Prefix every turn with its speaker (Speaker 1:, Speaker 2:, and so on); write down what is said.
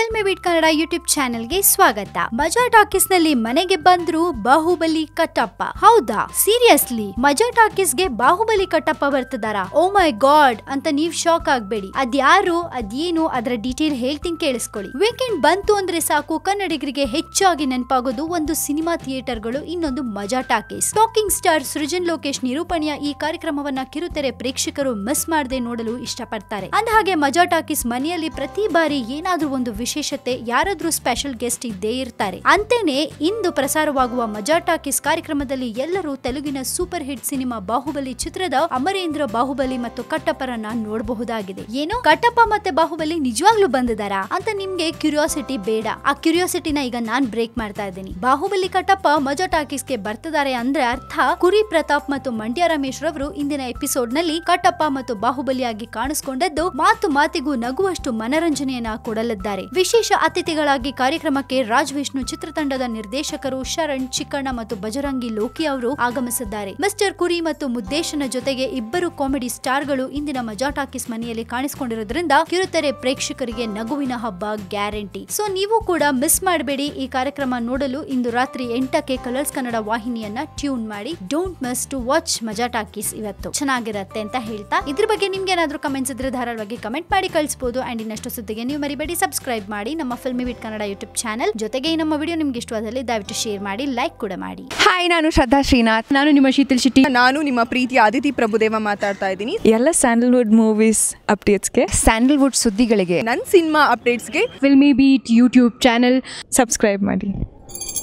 Speaker 1: Filmy beat Kannada YouTube ಚಾನೆಲ್ಗೆ ಸ್ವಾಗತ. ಮಜಾ ಟಾಕೀಸ್ ನಲ್ಲಿ ಮನೆಗೆ ಬಂದ್ರು ಬಾಹುಬಲಿ ಕಟ್ಟಪ್ಪ. ಹೌದಾ, ಸೀರಿಯಸ್ಲಿ ಮಜಾ ಟಾಕೀಸ್ ಗೆ ಬಾಹುಬಲಿ ಕಟ್ಟಪ್ಪ ಬರ್ತಿದಾರ? ಓ ಮೈ ಗಾಡ್ ಅಂತ ನೀವ್ ಶಾಕ್ ಆಗ್ಬೇಡಿ. ಅದ್ಯಾರು ಅದೇನು ಅದರ ಡೀಟೇಲ್ ಹೇಳ್ತೀನಿ, ಕೇಳಿಸ್ಕೊಳ್ಳಿ. ವೀಕೆಂಡ್ ಬಂತು ಅಂದ್ರೆ ಸಾಕು ಕನ್ನಡಿಗರಿಗೆ ಹೆಚ್ಚಾಗಿ ನೆನಪಾಗೋದು ಒಂದು ಸಿನಿಮಾ ಥಿಯೇಟರ್ಗಳು, ಇನ್ನೊಂದು Majaa talkies. Talking star Srujan Lokesh ನಿರೂಪಣೆಯ ಈ ಕಾರ್ಯಕ್ರಮವನ್ನ ಕಿರುತೆರೆ ಪ್ರೇಕ್ಷಕರು ಮಿಸ್ ಮಾಡದೆ ನೋಡಲು ಇಷ್ಟಪಡ್ತಾರೆ. ಅಂದಹಾಗೆ ಮಜಾ ಟಾಕೀಸ್ ಮನೆಯಲ್ಲಿ ಪ್ರತಿ ಬಾರಿ ಏನಾದ್ರೂ ಒಂದು ವಿಶೇಷತೆ, ಯಾರಾದ್ರೂ ಸ್ಪೆಷಲ್ ಗೆಸ್ಟ್ ಇದ್ದೇ ಇರ್ತಾರೆ. ಅಂತೇನೆ ಇಂದು ಪ್ರಸಾರವಾಗುವ ಮಜಾ ಟಾಕೀಸ್ ಕಾರ್ಯಕ್ರಮದಲ್ಲಿ ಎಲ್ಲರೂ ತೆಲುಗಿನ ಸೂಪರ್ ಹಿಟ್ ಸಿನಿಮಾ ಬಾಹುಬಲಿ ಚಿತ್ರದ ಅಮರೇಂದ್ರ ಬಾಹುಬಲಿ ಮತ್ತು ಕಟ್ಟಪ್ಪರನ್ನ ನೋಡಬಹುದಾಗಿದೆ. ಏನು, ಕಟ್ಟಪ್ಪ ಮತ್ತೆ ಬಾಹುಬಲಿ ನಿಜವಾಗ್ಲೂ ಬಂದಿದಾರಾ ಅಂತ ನಿಮ್ಗೆ ಕ್ಯೂರಿಯಾಸಿಟಿ ಬೇಡ. ಆ ಕ್ಯೂರಿಯಾಸಿಟಿನ ಈಗ ನಾನ್ ಬ್ರೇಕ್ ಮಾಡ್ತಾ ಇದ್ದೀನಿ. ಬಾಹುಬಲಿ ಕಟ್ಟಪ್ಪ ಮಜಾ ಟಾಕೀಸ್ಗೆ ಬರ್ತಿದ್ದಾರೆ ಅಂದ್ರೆ ಅರ್ಥ ಕುರಿ ಪ್ರತಾಪ್ ಮತ್ತು ಮಂಡ್ಯ ರಮೇಶ್ ರವರು ಇಂದಿನ ಎಪಿಸೋಡ್ ನಲ್ಲಿ ಕಟ್ಟಪ್ಪ ಮತ್ತು ಬಾಹುಬಲಿಯಾಗಿ ಕಾಣಿಸಿಕೊಂಡಿದ್ದು ಮಾತು ಮಾತಿಗೂ ನಗುವಷ್ಟು ಮನರಂಜನೆಯನ್ನ ಕೊಡಲಿದ್ದಾರೆ. ವಿಶೇಷ ಅತಿಥಿಗಳಾಗಿ ಕಾರ್ಯಕ್ರಮಕ್ಕೆ ರಾಜ್ ವಿಷ್ಣು ಚಿತ್ರತಂಡದ ನಿರ್ದೇಶಕರು ಶರಣ್, ಚಿಕ್ಕಣ್ಣ ಮತ್ತು ಬಜರಂಗಿ ಲೋಕಿ ಅವರು ಆಗಮಿಸಿದ್ದಾರೆ. ಮಿಸ್ಟರ್ ಕುರಿ ಮತ್ತು ಮುದ್ದೇಶನ ಜೊತೆಗೆ ಇಬ್ಬರು ಕಾಮಿಡಿ ಸ್ಟಾರ್ ಗಳು ಇಂದಿನ ಮಜಾ ಟಾಕೀಸ್ ಮನೆಯಲ್ಲಿ ಕಾಣಿಸಿಕೊಂಡಿರೋದ್ರಿಂದ ಕಿರುತೆರೆ ಪ್ರೇಕ್ಷಕರಿಗೆ ನಗುವಿನ ಹಬ್ಬ ಗ್ಯಾರಂಟಿ. ಸೊ ನೀವು ಕೂಡ ಮಿಸ್ ಮಾಡಬೇಡಿ. ಈ ಕಾರ್ಯಕ್ರಮ ನೋಡಲು ಇಂದು ರಾತ್ರಿ 8ಕ್ಕೆ ಕಲರ್ಸ್ ಕನ್ನಡ ವಾಹಿನಿಯನ್ನ ಟ್ಯೂನ್ ಮಾಡಿ. Don't miss to watch Majaa talkies. ಇವತ್ತು ಚೆನ್ನಾಗಿರತ್ತೆ ಅಂತ ಹೇಳ್ತಾ, ಇದ್ರ ಬಗ್ಗೆ ನಿಮ್ಗೆ ಏನಾದ್ರೂ ಕಮೆಂಟ್ಸ್ ಇದ್ರೆ ಧಾರಾಳವಾಗಿ ಕಮೆಂಟ್ ಮಾಡಿ ಕಳಿಸಬಹುದು. ಅಂಡ್ ಇನ್ನಷ್ಟು ಸುದ್ದಿಗೆ ನೀವು ಮರಿಬೇಡಿ ಸಬ್ಸ್ಕ್ರೈಬ್ ಮಾಡಿ ನಮ್ಮ Filmi beat Kannada YouTube channel. ಜೊತೆಗೆ ಈ ನಮ್ಮ ವಿಡಿಯೋ ನಿಮ್ಗೆ ಇಷ್ಟವಾದಲ್ಲಿ ದಯವಿಟ್ಟು ಶೇರ್ ಮಾಡಿ, ಲೈಕ್ ಕೂಡ ಮಾಡಿ.
Speaker 2: ಹಾಯ್, ನಾನು ಶ್ರದ್ಧಾ ಶ್ರೀನಾಥ್.
Speaker 3: ನಾನು ನಿಮ್ಮ ಶೀತಲ್ ಶೆಟ್ಟಿ.
Speaker 4: ನಾನು ನಿಮ್ಮ ಪ್ರೀತಿ ಆದಿತಿ ಪ್ರಭುದೇವ ಮಾತಾಡ್ತಾ ಇದ್ದೀನಿ.
Speaker 2: ಎಲ್ಲ ಸ್ಯಾಂಡಲ್ವುಡ್ ಮೂವೀಸ್ ಅಪ್ಡೇಟ್ಸ್ಗೆ, ಸ್ಯಾಂಡಲ್ವುಡ್ ಸುದ್ದಿಗಳಿಗೆ,
Speaker 4: ನನ್ನ ಸಿನಿಮಾ ಅಪ್ಡೇಟ್ಸ್ಗೆ
Speaker 3: Filmi beat YouTube channel
Speaker 2: subscribe ಮಾಡಿ.